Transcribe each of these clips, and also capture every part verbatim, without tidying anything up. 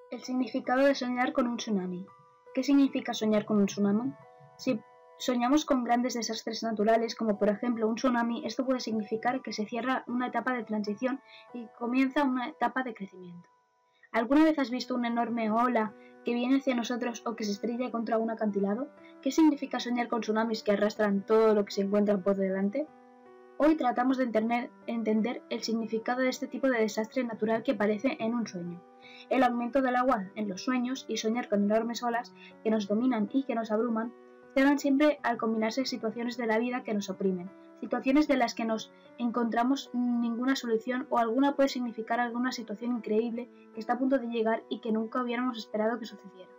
El significado de soñar con un tsunami. ¿Qué significa soñar con un tsunami? Si soñamos con grandes desastres naturales, como por ejemplo un tsunami, esto puede significar que se cierra una etapa de transición y comienza una etapa de crecimiento. ¿Alguna vez has visto una enorme ola que viene hacia nosotros o que se estrella contra un acantilado? ¿Qué significa soñar con tsunamis que arrastran todo lo que se encuentran por delante? Hoy tratamos de entender el significado de este tipo de desastre natural que aparece en un sueño, el aumento del agua en los sueños y soñar con enormes olas que nos dominan y que nos abruman, se dan siempre al combinarse situaciones de la vida que nos oprimen, situaciones de las que nos encontramos ninguna solución o alguna puede significar alguna situación increíble que está a punto de llegar y que nunca hubiéramos esperado que sucediera.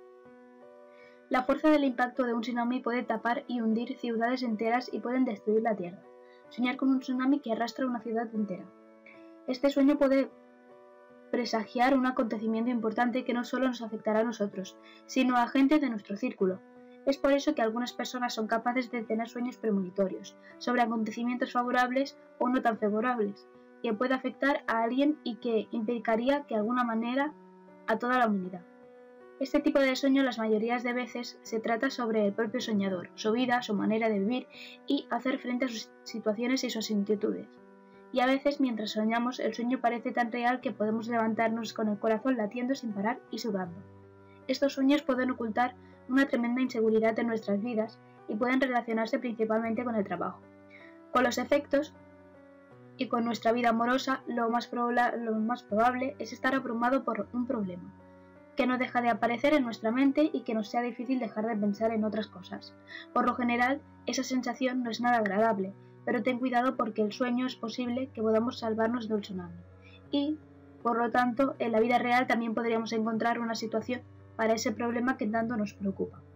La fuerza del impacto de un tsunami puede tapar y hundir ciudades enteras y pueden destruir la tierra. Soñar con un tsunami que arrastra una ciudad entera. Este sueño puede presagiar un acontecimiento importante que no solo nos afectará a nosotros, sino a gente de nuestro círculo. Es por eso que algunas personas son capaces de tener sueños premonitorios sobre acontecimientos favorables o no tan favorables, que puede afectar a alguien y que implicaría de alguna manera a toda la humanidad. Este tipo de sueño las mayorías de veces se trata sobre el propio soñador, su vida, su manera de vivir y hacer frente a sus situaciones y sus inquietudes. Y a veces mientras soñamos el sueño parece tan real que podemos levantarnos con el corazón latiendo sin parar y sudando. Estos sueños pueden ocultar una tremenda inseguridad en nuestras vidas y pueden relacionarse principalmente con el trabajo. Con los efectos y con nuestra vida amorosa lo más, lo más probable es estar abrumado por un problema que no deja de aparecer en nuestra mente y que nos sea difícil dejar de pensar en otras cosas. Por lo general, esa sensación no es nada agradable, pero ten cuidado porque el sueño es posible que podamos salvarnos de un tsunami. Y, por lo tanto, en la vida real también podríamos encontrar una situación para ese problema que tanto nos preocupa.